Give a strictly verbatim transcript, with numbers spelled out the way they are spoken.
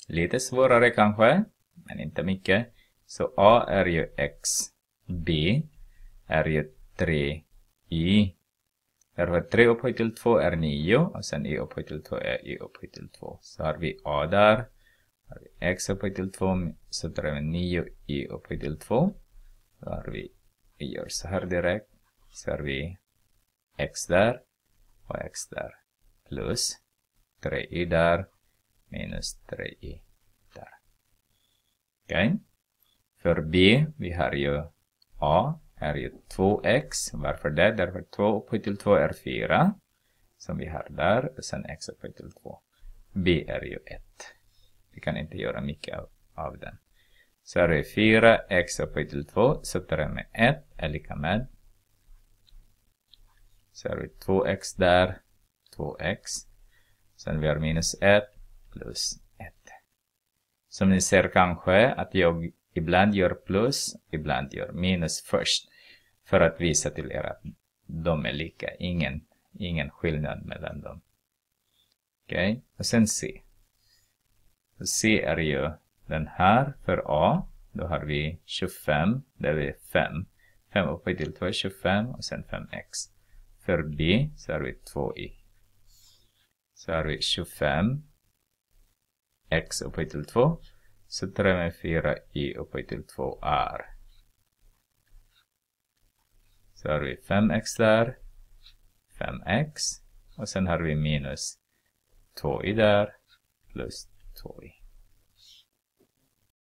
Lite svårare kanske, men inte mycket. Så A är ju X. B är ju tre Y. Därför tre upphöjt till två är nio. Och sen Y upphöjt till två är Y upphöjt till två. Så har vi A där. Har vi X upphöjt till två. Så drar vi nio Y upphöjt till två. Då har vi, vi gör så här direkt. Så har vi X där. Och X där. Plus tre Y där. Minus tre Y där. Okej. Okay. För B, vi har ju A är ju två X. Varför det? Därför två upphöjt till två är fyra. Som vi har där. Och sen X upphöjt till två. B är ju ett. Vi kan inte göra mycket av, av den. Så är det fyra X upphöjt till två. Så tar jag med ett är lika med. Så har vi två X där. två X. Sen vi har minus ett plus ett. Som ni ser kanske att jag ibland gör plus, ibland gör minus först. För att visa till er att de är lika. Ingen, ingen skillnad mellan dem. Okej, okay. Och sen C. C är ju den här för A. Då har vi tjugofem, där är fem. fem upphöjt till två är tjugofem och sen fem X. För B så har vi två Y. Så har vi tjugofem X upphöjt till två. Så tar jag med fyra Y upphöjt till två är. Så har vi fem X där. fem X. Och sen har vi minus två Y där. Plus två Y.